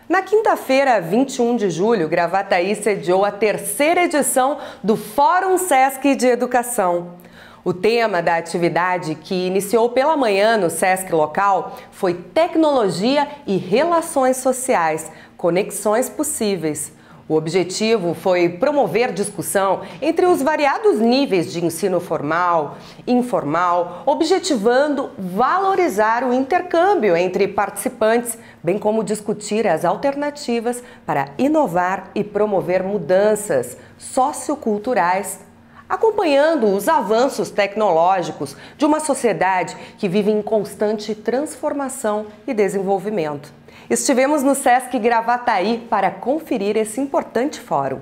Na quinta-feira, 21 de julho, Gravataí sediou a terceira edição do Fórum Sesc de Educação. O tema da atividade, que iniciou pela manhã no Sesc local, foi Tecnologia e Relações Sociais, Conexões Possíveis. O objetivo foi promover discussão entre os variados níveis de ensino formal, informal, objetivando valorizar o intercâmbio entre participantes, bem como discutir as alternativas para inovar e promover mudanças socioculturais, acompanhando os avanços tecnológicos de uma sociedade que vive em constante transformação e desenvolvimento. Estivemos no Sesc Gravataí para conferir esse importante fórum.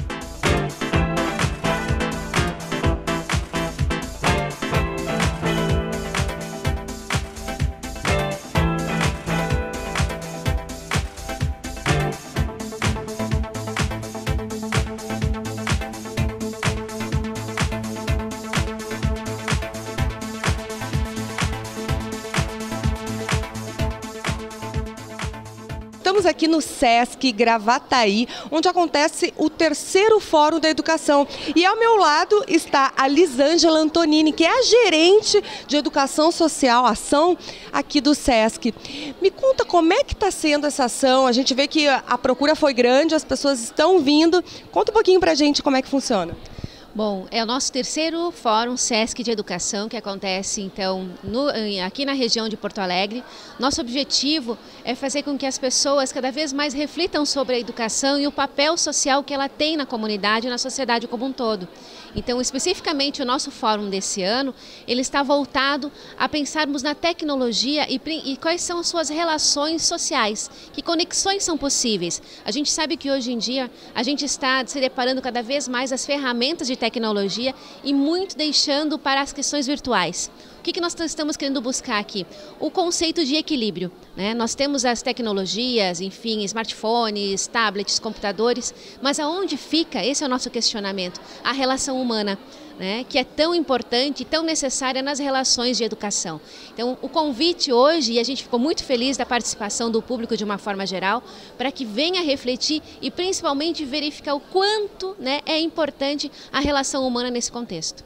Estamos aqui no Sesc Gravataí, onde acontece o terceiro Fórum da Educação. E ao meu lado está a Lisângela Antonini, que é a gerente de Educação Social, ação aqui do Sesc. Me conta como é que está sendo essa ação. A gente vê que a procura foi grande, as pessoas estão vindo. Conta um pouquinho pra gente como é que funciona. Bom, é o nosso terceiro Fórum Sesc de Educação que acontece então aqui na região de Porto Alegre. Nosso objetivo é fazer com que as pessoas cada vez mais reflitam sobre a educação e o papel social que ela tem na comunidade e na sociedade como um todo. Então, especificamente o nosso fórum desse ano, ele está voltado a pensarmos na tecnologia e quais são as suas relações sociais, que conexões são possíveis. A gente sabe que hoje em dia a gente está se deparando cada vez mais as ferramentas de tecnologia e muito deixando para as questões virtuais. O que nós estamos querendo buscar aqui? O conceito de equilíbrio, né? Nós temos as tecnologias, enfim, smartphones, tablets, computadores, mas aonde fica, esse é o nosso questionamento, a relação humana, né? Que é tão importante e tão necessária nas relações de educação. Então, o convite hoje, e a gente ficou muito feliz da participação do público de uma forma geral, para que venha refletir e principalmente verificar o quanto, né, é importante a relação humana nesse contexto.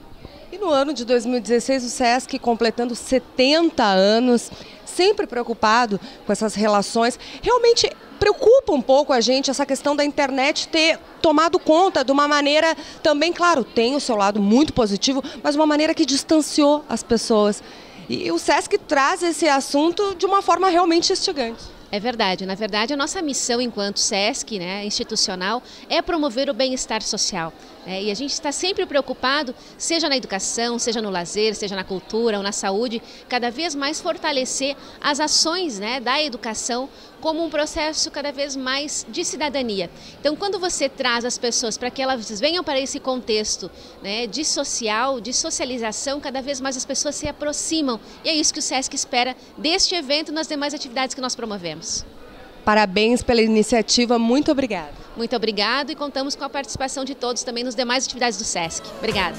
E no ano de 2016, o Sesc completando 70 anos, sempre preocupado com essas relações. Realmente preocupa um pouco a gente essa questão da internet ter tomado conta de uma maneira também, claro, tem o seu lado muito positivo, mas uma maneira que distanciou as pessoas. E o Sesc traz esse assunto de uma forma realmente instigante. É verdade. Na verdade, a nossa missão enquanto Sesc, né, institucional, é promover o bem-estar social. E a gente está sempre preocupado, seja na educação, seja no lazer, seja na cultura ou na saúde, cada vez mais fortalecer as ações, né, da educação como um processo cada vez mais de cidadania. Então, quando você traz as pessoas para que elas venham para esse contexto, né, de socialização, cada vez mais as pessoas se aproximam. E é isso que o Sesc espera deste evento e nas demais atividades que nós promovemos. Parabéns pela iniciativa, muito obrigada. Muito obrigado e contamos com a participação de todos também nas demais atividades do Sesc. Obrigada.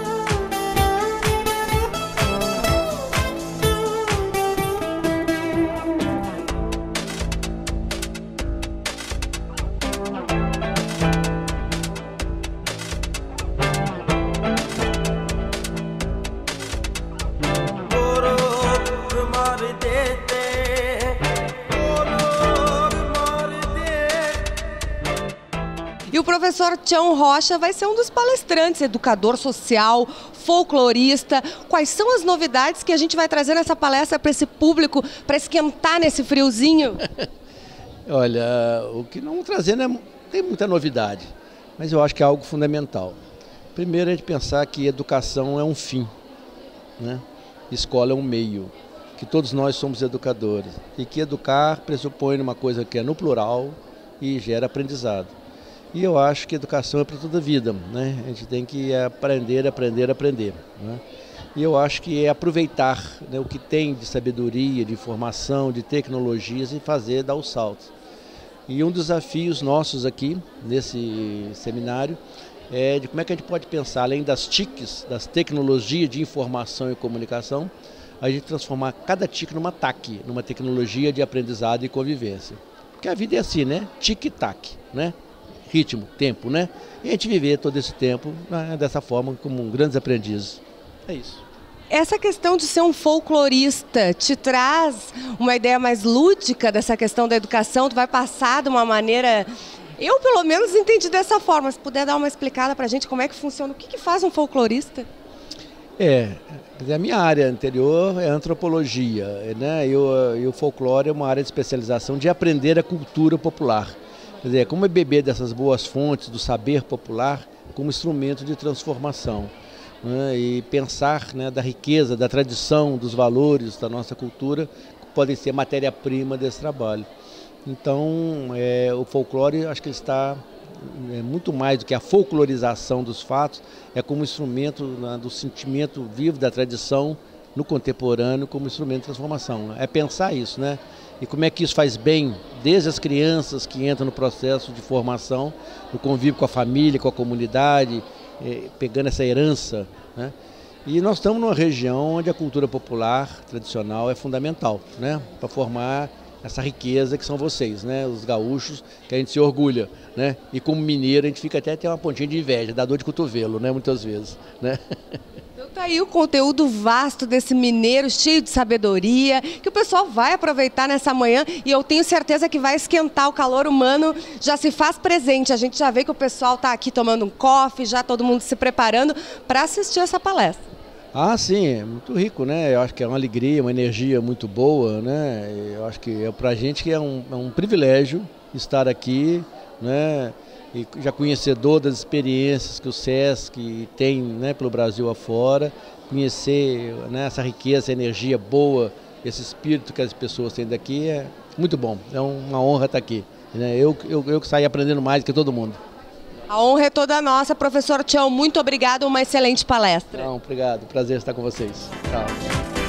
E o professor Tião Rocha vai ser um dos palestrantes, educador social, folclorista. Quais são as novidades que a gente vai trazer nessa palestra para esse público, para esquentar nesse friozinho? Olha, o que não trazendo não tem muita novidade, mas eu acho que é algo fundamental. Primeiro, a gente pensar que educação é um fim, né? Escola é um meio, que todos nós somos educadores e que educar pressupõe uma coisa que é no plural e gera aprendizado. E eu acho que educação é para toda a vida, né? A gente tem que aprender, né? E eu acho que é aproveitar, né, o que tem de sabedoria, de informação, de tecnologias e dar o salto. E um dos desafios nossos aqui, nesse seminário, é de como é que a gente pode pensar, além das TICs, das tecnologias de informação e comunicação, a gente transformar cada TIC numa TAC, numa tecnologia de aprendizado e convivência. Porque a vida é assim, né? Tic-tac, né? Ritmo, tempo, né? E a gente viver todo esse tempo, né, dessa forma, como grandes aprendizes. É isso. Essa questão de ser um folclorista te traz uma ideia mais lúdica dessa questão da educação? Tu vai passar de uma maneira... Eu, pelo menos, entendi dessa forma. Se puder dar uma explicada pra gente como é que funciona, o que faz um folclorista? A minha área anterior é antropologia, né? E o folclore é uma área de especialização de aprender a cultura popular. Quer dizer, como é beber dessas boas fontes do saber popular como instrumento de transformação, né? E pensar, né, da riqueza, da tradição, dos valores da nossa cultura, que podem ser matéria-prima desse trabalho. Então, o folclore, acho que ele está muito mais do que a folclorização dos fatos, é como instrumento, né, do sentimento vivo da tradição no contemporâneo, como instrumento de transformação. É pensar isso, né? E como é que isso faz bem, desde as crianças que entram no processo de formação, no convívio com a família, com a comunidade, pegando essa herança, né? E nós estamos numa região onde a cultura popular tradicional é fundamental, né, para formar essa riqueza que são vocês, né, os gaúchos, que a gente se orgulha, né, e como mineiro a gente fica até uma pontinha de inveja, dá dor de cotovelo, né, muitas vezes, né. Então tá aí o conteúdo vasto desse mineiro, cheio de sabedoria, que o pessoal vai aproveitar nessa manhã e eu tenho certeza que vai esquentar. O calor humano já se faz presente, a gente já vê que o pessoal tá aqui tomando um coffee, já todo mundo se preparando para assistir essa palestra. Ah, sim, é muito rico, né? Eu acho que é uma alegria, uma energia muito boa, né? Eu acho que pra gente que é um privilégio estar aqui, né? E já conhecedor das experiências que o SESC tem, né, pelo Brasil afora, conhecer, né, essa riqueza, essa energia boa, esse espírito que as pessoas têm daqui é muito bom. É uma honra estar aqui, né? Eu que saí aprendendo mais que todo mundo. A honra é toda nossa, professor Tião. Muito obrigado, uma excelente palestra. Não, obrigado, prazer estar com vocês. Tchau.